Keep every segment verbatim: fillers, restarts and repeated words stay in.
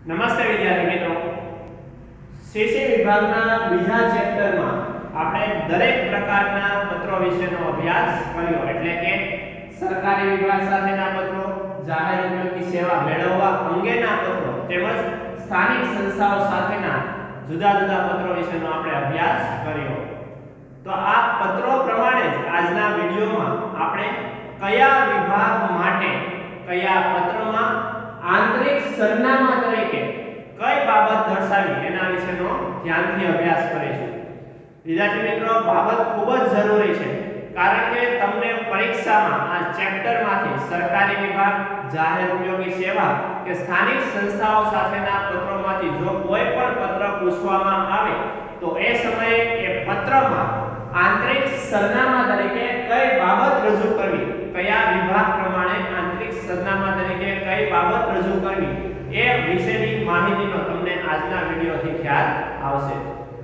નમસ્તે વિદ્યાર્થી મિત્રો, સીસી વિભાગના બીજા ચેપ્ટરમાં આપણે દરેક પ્રકારના પત્રો વિશેનો અભ્યાસ કર્યો, એટલે કે સરકારી વિભાગ સાથેના પત્રો, જાહેર ઉપયોગી સેવા મેળવવા અંગેના પત્રો તેમજ સ્થાનિક સંસ્થાઓ સાથેના જુદા જુદા પત્રો વિશેનો આપણે અભ્યાસ કર્યો। તો આ પત્રો પ્રમાણે જ આજના વિડિયોમાં આપણે કયા વિભાગ માટે કયા પત્રમાં આંતરિક સરનામા તરીકે કઈ બાબત દર્શાવી એના વિશેનો ધ્યાનથી અભ્યાસ કરીશું। વિદ્યાર્થી મિત્રો, બાબત ખૂબ જ જરૂરી છે, કારણ કે તમને પરીક્ષામાં આ ચેપ્ટરમાંથી સરકારી વિભાગ, જાહેર ઉપયોગી સેવા કે સ્થાનિક સંસ્થાઓ સાથેના પત્રોમાંથી જો કોઈ પણ પત્ર પૂછવામાં આવે તો એ સમયે એ પત્રમાં આંતરિક સરનામા તરીકે કઈ બાબત રજૂ કરવી, કયા વિભાગ પ્રમાણે આંતરિક સરનામા તરીકે કઈ બાબત રજૂ કરવી એ વિશેની માહિતીનો તમને આજના વિડિયોથી ખ્યાલ આવશે।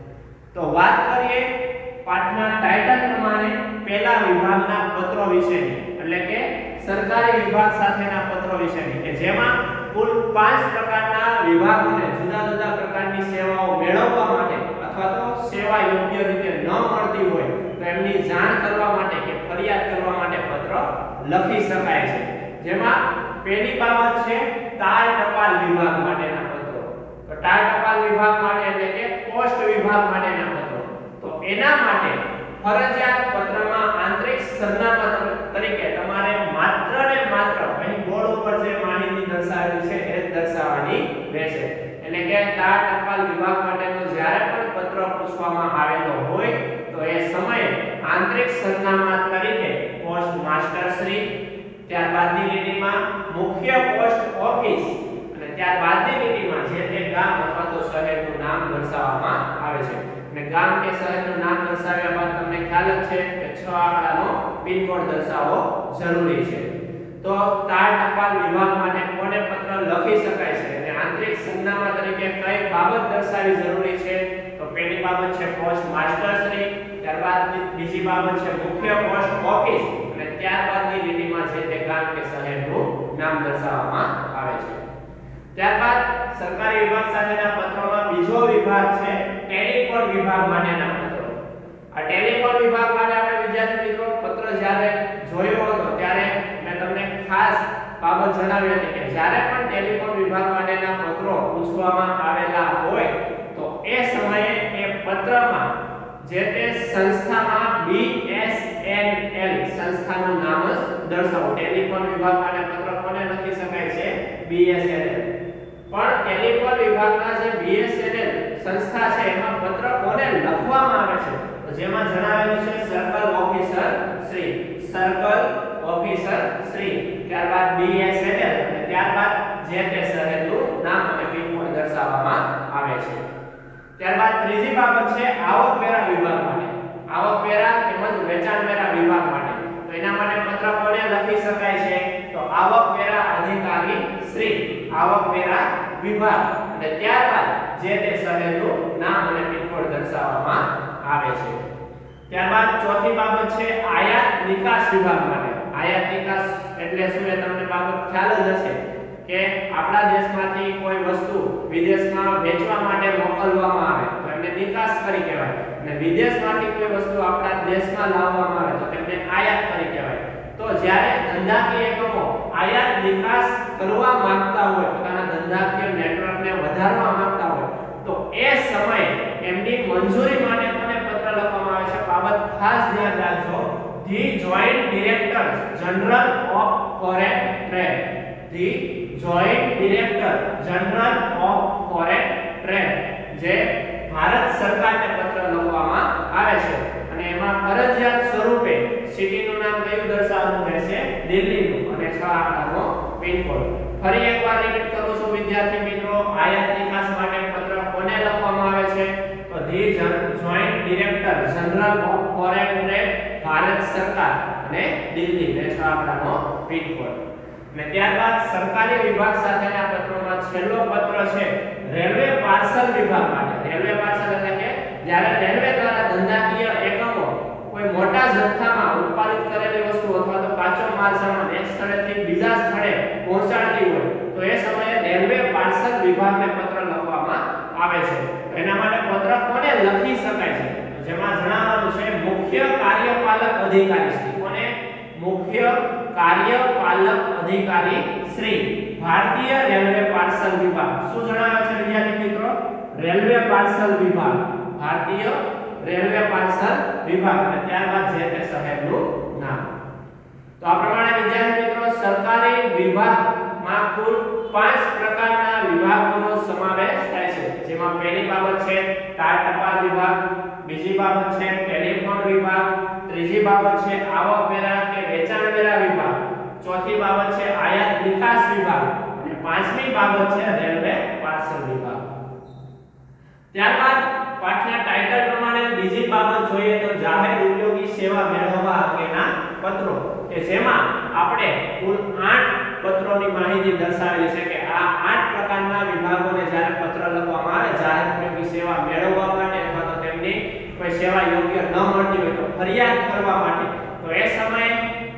તો વાત કરીએ પાઠના ટાઇટલ પ્રમાણે પહેલા વિભાગના પત્રો વિશેની, એટલે કે સરકારી વિભાગ સાથેના પત્રો વિશેની, કે જેમાં કુલ પાંચ પ્રકારના વિભાગોને જુદા જુદા પ્રકારની સેવાઓ મેળવવા માટે અથવા તો સેવા યોગ્ય રીતે ન મળતી હોય તો એમની જાણ કરવા માટે કે ફરિયાદ કરવા માટે પત્ર લખી શકાય છે। જેમાં પહેલી બાબત છે તાર ટપાલ વિભાગ માટેના પત્રો। તો તાર ટપાલ વિભાગ માટે એટલે કે પોસ્ટ વિભાગ માટેના પત્રો, તો એના માટે ફરજિયાત પત્રમાં આંતરિક સરનામા તરીકે તમારે માત્ર ને માત્ર અહીં બોર્ડ ઉપર જે માહિતી દર્શાવેલી છે એ જ દર્શાવવાની રહેશે। એટલે કે તાર ટપાલ વિભાગ માટેનો જ્યારે પણ પત્ર પૂછવામાં આવેલો હોય તો એ સમયે આંતરિક સરનામા તરીકે પોસ્ટ માસ્ટર શ્રી, ત્યારબાદની લીટીમાં મુખ્ય પોસ્ટ ઓફિસ અને ત્યારબાદની લીટીમાં જે તે ગામ અથવા તો શહેરનું નામ દર્શાવવામાં આવે છે। અને ગામ કે શહેરનું નામ દર્શાવ્યા બાદ તમને ખ્યાલ જ છે કે છ આંકડાનો પિન કોડ દર્શાવવો જરૂરી છે। તો તાર ટપાલ વિભાગ માટે કોને પત્ર લખી શકાય છે અને આંતરિક સરનામા તરીકે કઈ બાબત દર્શાવવી જરૂરી છે? તો પહેલી બાબત છે પોસ્ટ માસ્ટર શ્રી, ત્યારબાદ બીજી બાબત છે મુખ્ય પોસ્ટ ઓફિસ અને ત્યારબાદની લીટીમાં જે તે ગામ કે શહેરનું નામ દર્શાવવામાં આવે છે। ત્યારબાદ સરકારી વિભાગ સાથેના પત્રોમાં બીજો વિભાગ છે ટેલિકોમ વિભાગ માટેના પત્રો। આ ટેલિકોમ વિભાગ માટે આપણે વિદ્યાર્થી મિત્રો પત્ર જ્યારે જોયો હતો ત્યારે મેં તમને ખાસ બાબત જણાવી હતી કે જ્યારે પણ ટેલિકોમ વિભાગ માટેના પત્રો પૂછવામાં આવેલા હોય તો એ સમયે એ પત્રમાં જે તે સંસ્થામાં બી એસ એન એલ સંસ્થાનું નામ જ દર્શાવો। ટેલિકોમ વિભાગ માટે પત્ર કોને લખી શકાય છે? B S N L. પણ ટેલિકોમ વિભાગના જે બી એસ એન એલ સંસ્થા છે એમાં પત્ર કોને લખવામાં આવે છે? તો જેમાં જણાવેલું છે circle officer Shri, circle officer Shri, ત્યારબાદ બી એસ એન એલ અને ત્યારબાદ જે તે શહેરનું નામ અને પિન કોડ દર્શાવવામાં આવે છે। ત્યારબાદ ત્રીજી બાબત છે આવકવેરા વિભાગ માટે। આવકવેરા તેમજ વેચાણવેરા વિભાગ માટે તો એના માટે પત્ર કોને લખી શકાય છે? તો આવકવેરા અધિકારી શ્રી, આવકવેરા વિભાગ અને ત્યારબાદ જે તે શહેરનું નામ અને પિન કોડ દર્શાવવામાં આવે છે। ત્યારબાદ ચોથી બાબત છે આયાત નિકાસ વિભાગ માટે। આયાત નિકાસ એટલે શું એ તમને બાબત ખ્યાલ જ હશે કે આપણા દેશમાંથી કોઈ વસ્તુ વિદેશમાં વેચવા માટે મોકલવામાં આવે તો એને નિકાસ કરી કહેવાય, અને વિદેશમાંથી કોઈ વસ્તુ આપણા દેશમાં લાવવામાં આવે તો તેને આયાત કરી કહેવાય। તો જ્યારે ધંધાકીય એકમો આયાત નિકાસ કરવા માંગતા હોય, પોતાના ધંધાકીય નેટવર્કને વધારવા માંગતા હોય તો એ સમયે એમની મંજૂરી માટે કોને પત્ર લખવામાં આવે છે? બાબત ખાસ ધ્યાન રાખજો, the joint director general of foreign trade, the joint director general of foreign trade, જે ભારત સરકારને પત્ર લખવામાં આવે છે અને એમાં ફરજિયાત સ્વરૂપે સિટીનું નામ કયું દર્શાવવાનું રહેશે? દિલ્હીનું અને છ આંકડાનો પિન કોડ। ફરી એકવાર રિપીટ કરું છું વિદ્યાર્થી મિત્રો, આયાત નિકાસ માટે પત્ર કોને લખવામાં આવે છે? તો the joint director general of foreign trade, Bharat સરકાર અને દિલ્હી ને છ આંકડાનો પિન કોડ। અને ત્યારબાદ સરકારી વિભાગ સાથેના પત્રોમાં છેલ્લો પત્ર છે રેલવે પાર્સલ વિભાગ માટે। રેલવે પાર્સલ એટલે કે જ્યારે રેલવે દ્વારા ધંધાકીય એકમો કોઈ મોટા જથ્થામાં ઉત્પાદિત કરેલી વસ્તુ અથવા તો કાચો માલ સામાન એક સ્થળેથી બીજા સ્થળે પહોંચાડતી હોય તો એ સમયે રેલવે પાર્સલ વિભાગને અધિકારી શ્રી. કોને? મુખ્ય કાર્યપાલક અધિકારી શ્રી ભારતીય રેલવે પાર્સલ વિભાગ. શું જણાવે છે વિદ્યાર્થી મિત્રો? રેલવે પાર્સલ વિભાગ, ભારતીય રેલવે પાર્સલ વિભાગ અને ત્યારબાદ જે તે શહેરનું નામ. તો આ પ્રમાણે વિદ્યાર્થી મિત્રો સરકારી વિભાગમાં કુલ પાંચ પ્રકારના વિભાગોનો સમાવેશ થાય છે, જેમાં પહેલી બાબત છે તાર ટપાલ વિભાગ, બીજી બાબત છે ટેલિફોન વિભાગ, ત્રીજી બાબત છે આવક વેરા કે વેચાણ વેરા વિભાગ, ચોથી બાબત છે આયાત નિકાસ વિભાગ અને પાંચમી બાબત છે રેલવે પાર્સલ વિભાગ. ત્યારબાદ પાઠના ટાઇટલ પ્રમાણે બીજી બાબત જોઈએ તો જાહેર ઉપયોગી સેવા મેળવવા અંગેના પત્રો, કે જેમાં આપણે કુલ આઠ પત્રોની માહિતી દર્શાવેલી છે કે આ આઠ પ્રકારના વિભાગોને જ્યારે પત્ર લખવામાં આવે જાહેર ઉપયોગી સેવા મેળવવા માટે અથવા તો તેમની કોઈ સેવા યોગ્ય ન મળતી હોય તો ફરિયાદ કરવા માટે, તો એ સમયે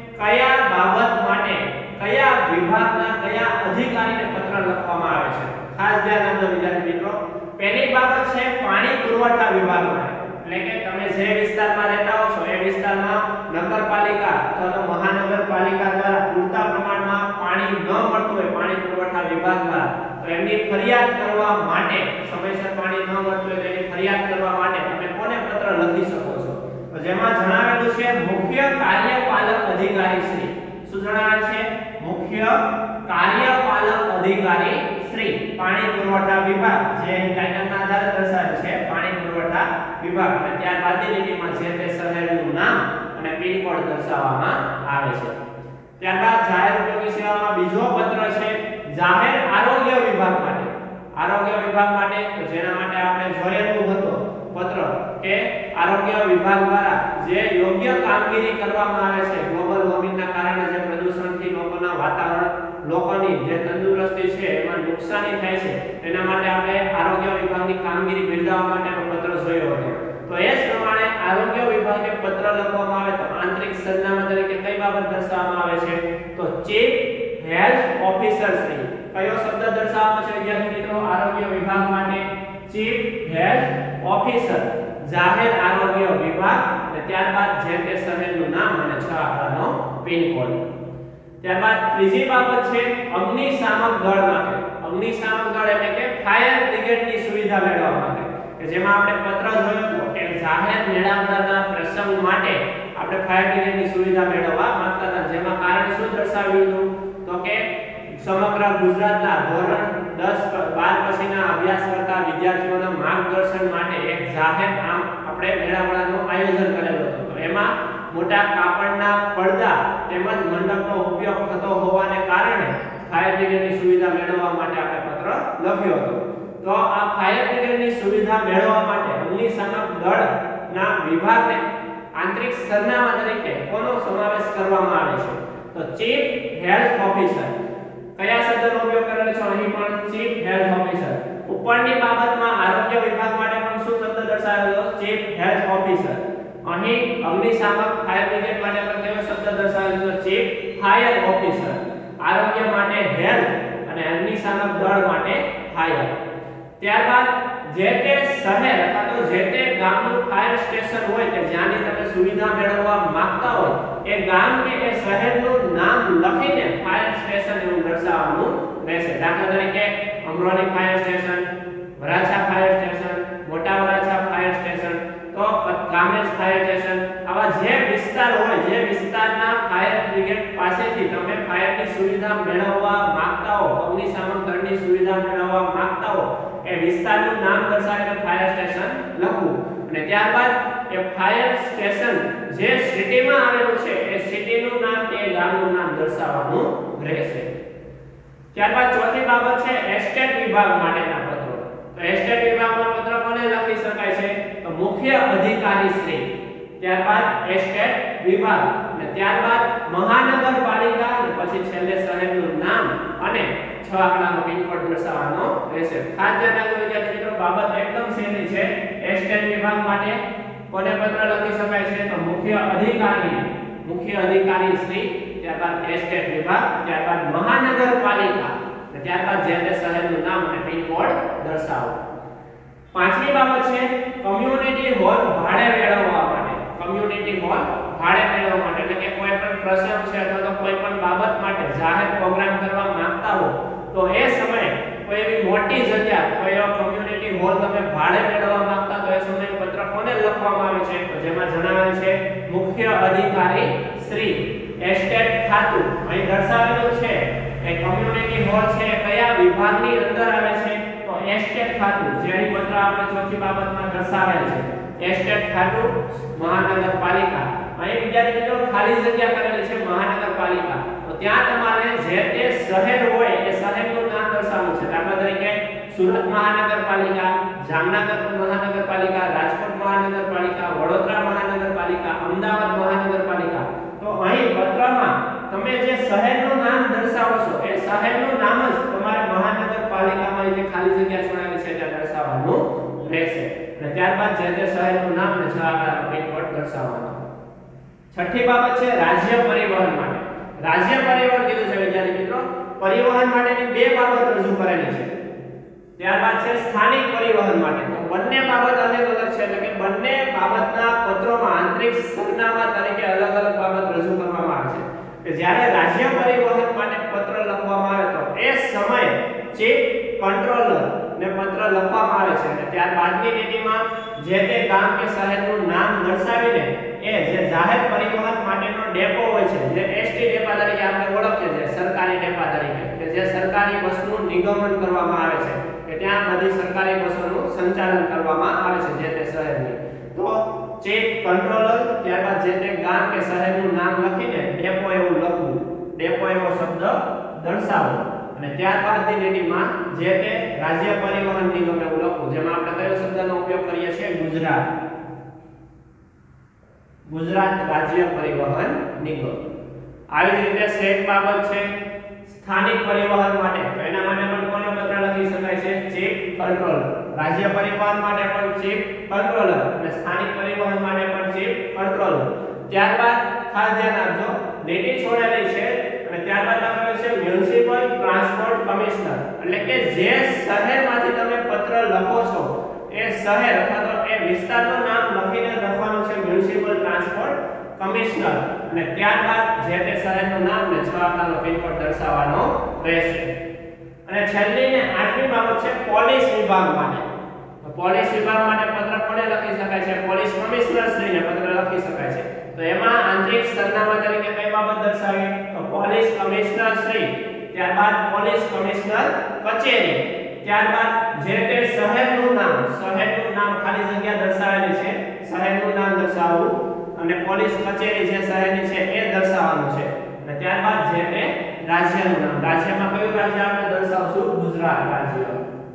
કયા બાબત માટે કયા વિભાગના કયા અધિકારીને પત્ર લખવામાં આવે છે. ખાસ ધ્યાન આપજો વિદ્યાર્થી મિત્રો. પહેલી બાબત છે પાણી પુરવઠા વિભાગ માટે, એટલે કે તમે જે વિસ્તારમાં રહેતા હો છો એ વિસ્તારમાં નગરપાલિકા અથવા તો મહાનગરપાલિકા દ્વારા પૂરતા પ્રમાણમાં પાણી ન મળતું હોય પાણી પુરવઠા વિભાગ દ્વારા, તો એમની ફરિયાદ કરવા માટે, સમયસર પાણી ન મળતું હોય તેની ફરિયાદ કરવા માટે તમે કોને પત્ર લખી શકો છો? તો જેમાં જણાવેલું છે મુખ્ય કાર્યપાલક અધિકારી શ્રી. શું જણાવે છે? મુખ્ય કાર્યપાલક અધિકારી શ્રી પાણી પુરવઠા વિભાગ, જે અહીં ટાઇટલના આધારે દર્શાવેલ છે પાણી પુરવઠા વિભાગ અને ત્યારબાદની લીટીમાં જે તે શહેરનું નામ અને પિન કોડ દર્શાવવામાં આવે છે. ત્યારબાદ જાહેર ઉપયોગી સેવામાં બીજો પત્ર છે જાહેર આરોગ્ય વિભાગ માટે. આરોગ્ય વિભાગ માટે તો જેના માટે આપણે જોયેલું હતું પત્ર કે આરોગ્ય વિભાગ દ્વારા જે યોગ્ય કામગીરી કરવામાં આવે છે, ગ્લોબલ વોર્મિંગના કારણે જે પ્રદૂષણથી લોકોના વાતાવરણ લોકોની જે તંદુરસ્તી છે એમાં નુકસાની થાય છે, તેના માટે આપણે આરોગ્ય વિભાગની કામગીરી બિરદાવવા માટેનો પત્ર જોયો હતો. તો એ જ પ્રમાણે આરોગ્ય વિભાગને પત્ર લખવામાં આવે તો આંતરિક સરનામા તરીકે કઈ બાબત દર્શાવવામાં આવે છે? તો ચીફ હેલ્થ ઓફિસર શ્રી. કયો શબ્દ દર્શાવવામાં છે વિદ્યાર્થી મિત્રો આરોગ્ય વિભાગ માટે? ચીફ હેલ્થ ઓફિસર, જાહેર આરોગ્ય વિભાગ અને ત્યારબાદ જે તે શહેરનું નામ અને છ આંકડાનો પિન કોડ. ત્યારબાદ ત્રીજી બાબત છે અગ્નિશામક દળ માટે. અગ્નિશામક દળ એટલે કે ફાયર બ્રિગેડની સુવિધા મેળવવા માટે, કે જેમાં આપણે પત્ર જોયો હતો કે જાહેર મેળાવડાના પ્રસંગ માટે આપણે ફાયર બ્રિગેડની સુવિધા મેળવવા માંગતા હતા, જેમાં કારણ શું દર્શાવ્યું હતું? તો કે સમગ્ર ગુજરાતના ધોરણ દસ બાર પછીના અભ્યાસ કરતા વિદ્યાર્થીઓના માર્ગદર્શન માટે એક જાહેર આમ આપણે મેળાવડાનું આયોજન કરેલું હતું. તો એમાં મોટા કાપડના પડદા તેમજ મંડપનો ઉપયોગ થતો હોવાને કારણે ફાયર બ્રિગેડની સુવિધા મેળવવા માટે આપણે પત્ર લખ્યો હતો. તો આ ફાયર બ્રિગેડની સુવિધા મેળવવા માટે અગ્નિશામક દળના વિભાગને આંતરિક સરનામા તરીકે કોનો સમાવેશ કરવામાં આવે છે? તો ચીફ હેલ્થ ઓફિસર. કયા શબ્દનો ઉપયોગ કરેલો છે? અહીં પણ ચીફ હેલ્થ ઓફિસર. ઉપરની બાબતમાં આરોગ્ય વિભાગ માટે પણ શું શબ્દ દર્શાવેલો? Chief health officer. અહીં અગ્નિશામક ફાયર બ્રિગેડ માટે પણ કયો શબ્દ દર્શાવેલો છે? Chief fire officer. આરોગ્ય માટે હેલ્થ અને અગ્નિશામક દળ માટે ફાયર. ત્યારબાદ જે તે શહેર અથવા તો જે તે ગામનું ફાયર સ્ટેશન હોય કે જ્યાંની તમે સુવિધા મેળવવા માંગતા હોય એ ગામ કે એ શહેરનું નામ લખીને ફાયર સ્ટેશન એવું દર્શાવવાનું રહેશે. દાખલા તરીકે Amroli fire station, Varachha fire station, મોટા વરાછા ફાયર સ્ટેશન, તો કામરેજ ફાયર સ્ટેશન, આવા જે વિસ્તાર હોય જે વિસ્તારના ફાયર બ્રિગેડ પાસેથી તમે ફાયરની સુવિધા મેળવવા માંગતા હો, અગ્નિશામક દળની સુવિધા મેળવવા માંગતા હો, એ વિસ્તારનું નામ દર્શાવીને ફાયર સ્ટેશન લખવું અને ત્યારબાદ એ ફાયર સ્ટેશન જે સિટીમાં આવેલું છે એ સિટીનું નામ કે ગામનું નામ દર્શાવવાનું રહેશે. ત્યારબાદ ચોથી બાબત છે એસ્ટેટ વિભાગ માટેના પત્રો. તો એસ્ટેટ વિભાગમાં પત્ર કોને લખી શકાય છે? તો મુખ્ય અધિકારી શ્રી, ત્યારબાદ એસ્ટેટ વિભાગ અને ત્યારબાદ મહાનગરપાલિકા અને પછી છેલ્લે શહેરનું નામ અને છ આંકડાનો પિન કોડ દર્શાવવાનો રહેશે. ખાસ ધ્યાન રાખજો વિદ્યાર્થી મિત્રો, બાબત એકદમ સહેલી છે. એસ્ટેટ વિભાગ માટે કોને પત્ર લખી શકાય છે? તો મુખ્ય અધિકારી, મુખ્ય અધિકારી શ્રી, ત્યારબાદ એસ્ટેટ વિભાગ, ત્યારબાદ મહાનગરપાલિકા અને ત્યારબાદ જે તે શહેરનું નામ અને પિન કોડ દર્શાવો. પાંચમી બાબત છે કમ્યુનિટી હોલ ભાડે મેળવવા માટે. કમ્યુનિટી હોલ ભાડે મેળવવા માટે એટલે કે કોઈ પણ પ્રસંગ છે અથવા તો કોઈ પણ બાબત માટે જાહેર પ્રોગ્રામ કરવા માંગતા હો તો એ સમયે કોઈ એવી મોટી જગ્યા કોઈ એવો કમ્યુનિટી હોલ તમે ભાડે મેળવવા માંગતા તો એ સમયે પત્ર કોને લખવામાં આવે છે તો જેમાં જણાવેલ છે મુખ્ય અધિકારી શ્રી એસ્ટેટ ખાતું અહીં દર્શાવેલું છે એ કમ્યુનિટી હોલ છે કયા વિભાગની અંદર આવે છે તો એસ્ટેટ ખાતું જે અહીં પત્ર આપણે ચોથી બાબતમાં દર્શાવેલ છે એસ્ટેટ ખાતું મહાનગરપાલિકા અહીં વિદ્યાર્થી મિત્રો ખાલી જગ્યા કરેલી છે મહાનગરપાલિકા તો ત્યાં તમારે જે તે શહેર હોય એ શહેરનું નામ દર્શાવવું છે દાખલા તરીકે સુરત મહાનગરપાલિકા જામનગર મહાનગરપાલિકા રાજકોટ મહાનગરપાલિકા વડોદરા મહાનગરપાલિકા અમદાવાદ મહાનગરપાલિકા તો અહીં પત્રમાં તમે જે શહેરનું નામ દર્શાવો છો એ શહેરનું નામ જ તમારે મહાનગરપાલિકામાં જે ખાલી જગ્યા છોડાયેલી છે ત્યાં દર્શાવવાનું રહેશે અને ત્યારબાદ જે તે શહેરનું નામ ને છ પિનકોડ દર્શાવવાનો છઠ્ઠી બાબત છે રાજ્ય પરિવહન માટે રાજ્ય પરિવહન કીધું છે વિદ્યાર્થી મિત્રો પરિવહન માટેની બે બાબત રજૂ કરેલી છે ત્યારબાદ છે સ્થાનિક પરિવહન માટે તો બંને બાબત અલગ અલગ છે એટલે કે બંને બાબતના પત્રોમાં આંતરિક સરનામા તરીકે અલગ અલગ બાબત રજૂ કરવામાં આવે છે કે જ્યારે રાજ્ય પરિવહન માટે પત્ર લખવામાં આવે તો એ સમયે ચીફ કંટ્રોલર ને પત્ર લખવામાં આવે છે અને ત્યારબાદની લીટીમાં જે તે ગામ કે શહેરનું નામ દર્શાવીને એ જે જાહેર પરિવહન માટેનો ડેપો હોય છે જે એસટી ડેપા તરીકે આપણે ઓળખીએ છીએ સરકારી ડેપા તરીકે કે જે સરકારી બસનું નિગમન કરવામાં આવે છે કે ત્યાં બધી સરકારી બસોનું સંચાલન કરવામાં આવે છે જે તે શહેરની તો ચીફ કંટ્રોલર ત્યારબાદ જે તે ગામ કે શહેરનું નામ લખીને ડેપો એવું લખવું ડેપો એવો શબ્દ દર્શાવો અને ત્યારબાદની લીટીમાં જે તે રાજ્ય પરિવહન નિગમ એવું લખવું જેમાં આપણે કયો શબ્દનો ઉપયોગ કરીએ છીએ ગુજરાત ગુજરાત રાજ્ય પરિવહન નિગમ આવી જ રીતે સેટ બાબત છે સ્થાનિક પરિવહન માટે તો એના માટે પણ કોનો પત્ર લખી શકાય છે ચીફ કંટ્રોલર રાજ્ય પરિવહન માટે પણ ચીફ કંટ્રોલર અને સ્થાનિક પરિવહન માટે પણ ચીફ કંટ્રોલર ત્યારબાદ ખાસ ધ્યાન આપજો લીટી છોડેલી છે અને ત્યારબાદ લખેલું છે મ્યુનિસિપલ ટ્રાન્સપોર્ટ કમિશનર એટલે કે જે શહેરમાંથી તમે પત્ર લખો છો એ શહેર અથવા તો એ વિસ્તારનું નામ લખીને લખવાનું છે મ્યુનિસિપલ ટ્રાન્સપોર્ટ કમિશનર અને ત્યારબાદ જે તે શહેરનું નામ ને છ અંકનો પિનકોડ દર્શાવવાનો રહેશે અને છેલ્લી ને આઠમી બાબત છે પોલીસ વિભાગ માટે તો પોલીસ વિભાગ માટે પત્ર કોને લખી શકાય છે પોલીસ કમિશનર શ્રીને પત્ર લખી શકાય છે તો એમાં આંતરિક સરનામા તરીકે કઈ બાબત દર્શાવી તો પોલીસ કમિશનર શ્રી ત્યારબાદ પોલીસ કમિશનર કચેરી ત્યારબાદ જે તે શહેરનું નામ શહેરનું નામ ખાલી જગ્યા દર્શાવેલી છે શહેરનું નામ દર્શાવવું અને પોલીસ કચેરી જે શહેરની છે એ દર્શાવવાનું છે અને ત્યારબાદ જે તે રાજ્યનું નામ રાજ્યમાં કયું રાજ્ય આપણે દર્શાવશું ગુજરાત રાજ્ય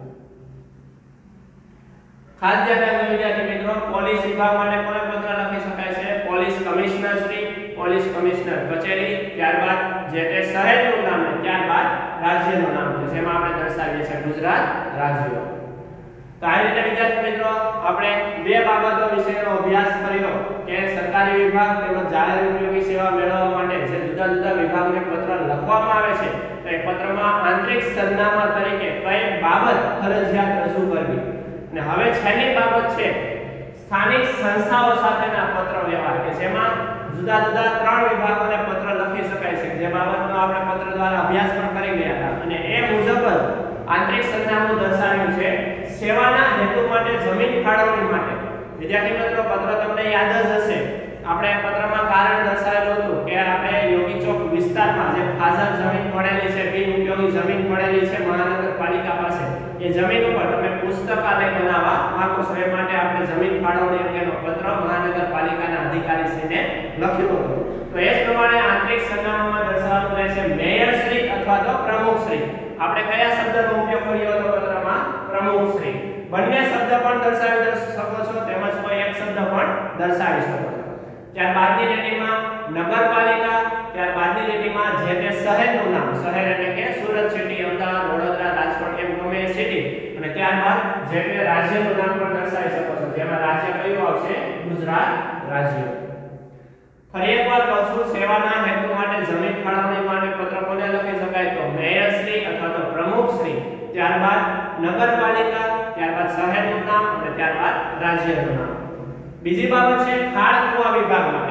ખાસ ધ્યાન રાખજો વિદ્યાર્થી મિત્રો પોલીસ વિભાગ માટે કોને પત્ર લખી શકાય છે police commissioner Shri police commissioner કચેરી ત્યારબાદ જે તે શહેરનું નામ અને ત્યારબાદ રાજ્યનું નામ છે જેમાં આપણે દર્શાવીએ છીએ ગુજરાત રાજ્ય તો આ રીતે વિદ્યાર્થી મિત્રો આપણે બે બાબતો વિશેનો અભ્યાસ કર્યો કે સરકારી વિભાગ તેમજ જાહેર ઉપયોગી સેવા મેળવવા માટે જે જુદા જુદા વિભાગને પત્ર લખવામાં આવે છે તો એ પત્રમાં આંતરિક સરનામા તરીકે કઈ બાબત ફરજિયાત રજૂ કરવી અને હવે છેલ્લી બાબત છે સ્થાનિક સંસ્થાઓ સાથેના પત્ર વ્યવહાર કે જેમાં જુદા જુદા ત્રણ વિભાગોને પત્ર લખી શકાય છે જે બાબતનો આપણે પત્ર દ્વારા અભ્યાસ પણ કરી ગયા હતા અને એ મુજબ જ આંતરિક સરનામું દર્શાવ્યું છે સેવાના હેતુ માટે જમીન ફાળવણી માટે વિદ્યાર્થી મિત્રો પત્ર તમને યાદ જ હશે આપણે પત્રમાં કારણ દર્શાવેલું હતું કે આપણે યોગી ચોક વિસ્તારમાં જે ફાજલ જમીન પડેલી છે બિન ઉપયોગી જમીન પડેલી છે મહાનગરપાલિકા પાસે એ જમીન ઉપર તમે પુસ્તકાલય બનાવવા માંગો છો એ માટે આપણે જમીન ફાળવણી અંગેનો પત્ર મહાનગરપાલિકાના અધિકારીશ્રીને લખ્યો હતો તો એ જ પ્રમાણે આંતરિક સરનામામાં દર્શાવવાનું રહેશે મેયર શ્રી અથવા તો પ્રમુખ શ્રી આપણે કયા શબ્દનો ઉપયોગ કર્યો હતો પત્રમાં પ્રમુખ શ્રી બંને શબ્દ પણ દર્શાવી શકો છો તેમજ કોઈ એક શબ્દ પણ દર્શાવી શકો છો ત્યારબાદની લીટીમાં નગરપાલિકા ત્યારબાદની લીટીમાં જે તે શહેરનું નામ શહેર એટલે કે સુરત સિટી અમદાવાદ વડોદરા રાજકોટ એમ ગમે એ સિટી અને ત્યારબાદ જે તે રાજ્યનું નામ પણ દર્શાવી શકો છો જેમાં રાજ્ય કયું આવશે ગુજરાત રાજ્ય ફરી એકવાર કહું છું સેવાના હેતુ માટે જમીન ફાળવણી માટે પત્ર કોને લખી શકાય તો મેયર શ્રી અથવા તો પ્રમુખ શ્રી ત્યારબાદ નગરપાલિકા ત્યારબાદ શહેરનું નામ અને ત્યારબાદ રાજ્યનું નામ બીજી બાબત છે ખાળ કુવા વિભાગ માટે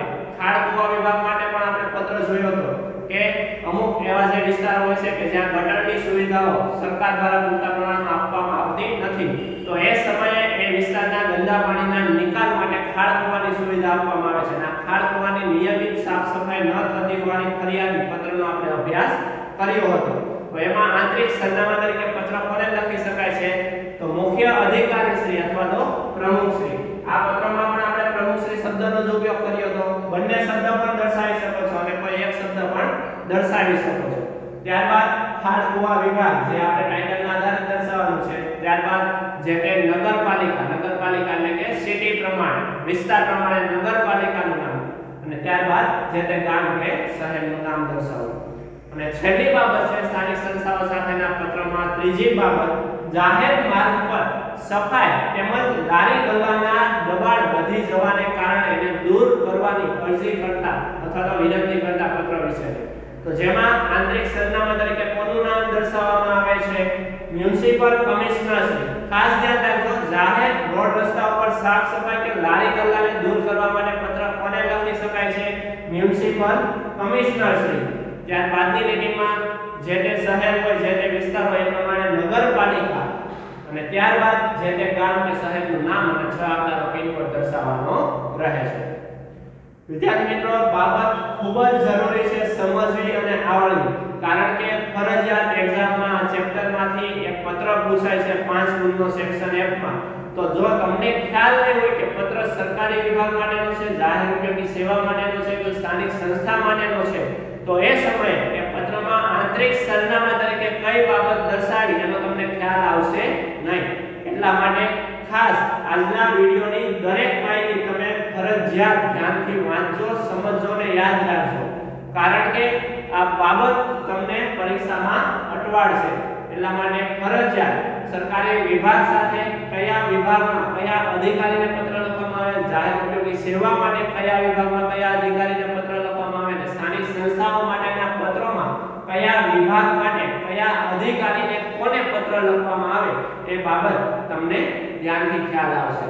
ખાળકુવા વિભાગ માટે પણ આપણે પત્ર જોયો હતો કે અમુક એવા જે વિસ્તાર હોય છે કે જ્યાં ગટરની સુવિધાઓ સરકાર દ્વારા પૂરતા પ્રમાણમાં આપવામાં આવતી નથી, તો એ સમયે એ વિસ્તારના ગંદા પાણીના નિકાલ માટે ખાળકુવાની સુવિધા આપવામાં આવે છે. આ ખાળકુવાની નિયમિત સાફ સફાઈ ન થતી હોવાની ફરિયાદી પત્રનો આપણે અભ્યાસ કર્યો હતો. તો એમાં આંતરિક સરનામા તરીકે પત્ર કોને લખી શકાય છે? તો મુખ્ય અધિકારી શ્રી અથવા તો પ્રમુખ શ્રી. આ પત્રમાં પણ આપણે પ્રમુખ શ્રી શબ્દનો જ ઉપયોગ કર્યો હતો. બંને શબ્દ પણ દર્શાવી શકો છો અને કોઈ એક શબ્દ પણ દર્શાવી શકો છો. ત્યારબાદ ખાળકુવા વિભાગ જે આપણે ટાઇટલના આધારે દર્શાવવાનું છે. ત્યારબાદ જે તે નગરપાલિકા, નગરપાલિકા એટલે કે સિટી પ્રમાણે, વિસ્તાર પ્રમાણે નગરપાલિકાનું નામ, અને ત્યારબાદ જે તે ગામ કે શહેરનું નામ દર્શાવવું. અને છેલ્લી બાબત છે સ્થાનિક સંસ્થાઓ સાથેના પત્રમાં ત્રીજી બાબત, જાહેર માર્ગ પર સફાઈ તેમજ લારી ગલ્લાના દબાણ વધી જવાને કારણે એને દૂર કરવાની અરજી કરતા અથવા તો વિનંતી કરતા પત્ર વિશે. તો જેમાં આંતરિક સરનામા તરીકે કોનું નામ દર્શાવવામાં આવે છે? Municipal commissioner Shri. ખાસ ધ્યાન રાખજો, જાહેર રોડ રસ્તા ઉપર સાફ સફાઈ કે લારી ગલ્લાને દૂર કરવા માટે પત્ર કોને લખી શકાય છે? Municipal commissioner Shri. ત્યારબાદની લીટીમાં જે તે શહેર હોય, જે તે વિસ્તાર હોય એ પ્રમાણે નગરપાલિકા, અને ત્યારબાદ જે તે ગામ કે શહેરનું નામ અને છ આંકડાનો પિનકોડ દર્શાવવાનો રહે છે. વિદ્યાર્થી મિત્રો, બાબત ખૂબ જ જરૂરી છે સમજવી અને આવડવી, કારણ કે ફરજિયાત એક્ઝામમાં ચેપ્ટરમાંથી એક પત્ર પૂછાય છે પાંચ ગુણનો સેક્શન એફ માં. તો જો તમને ખ્યાલ નહીં હોય કે પત્ર સરકારી વિભાગ માટેનો છે, જાહેર ઉપયોગી સેવા માટેનો છે કે સ્થાનિક સંસ્થા માટેનો છે, તો એ સમયે એ પત્રમાં આંતરિક સરનામા તરીકે કઈ બાબત દર્શાવી એનો તમને ખ્યાલ આવશે નહીં. એટલા માટે ખાસ આજના વિડિયોની દરેક માહિતી તમે ફરજિયાત ધ્યાનથી વાંચજો, સમજજો અને યાદ રાખજો, કારણ કે આ બાબત તમને પરીક્ષામાં અટવાડશે. એટલા માટે ફરજિયાત સરકારી વિભાગ સાથે કયા વિભાગમાં કયા અધિકારીને પત્ર લખવામાં આવે, જાહેર ઉપયોગી સેવા માટે કયા વિભાગમાં કયા અધિકારીને પત્ર લખવામાં આવે, અને સ્થાનિક સંસ્થાઓ માટેના પત્રોમાં કયા વિભાગ માટે કયા અધિકારીને કોને પત્ર લખવામાં આવે એ બાબત તમને ધ્યાનથી ખ્યાલ આવશે.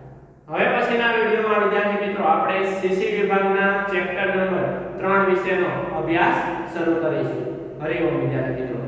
હવે પછીના વિડિયોમાં વિદ્યાર્થી મિત્રો આપણે સીસી વિભાગના ચેપ્ટર નંબર ત્રણ વિશેનો અભ્યાસ શરૂ કરીશું. હરિ ઓમ વિદ્યાર્થી મિત્રો.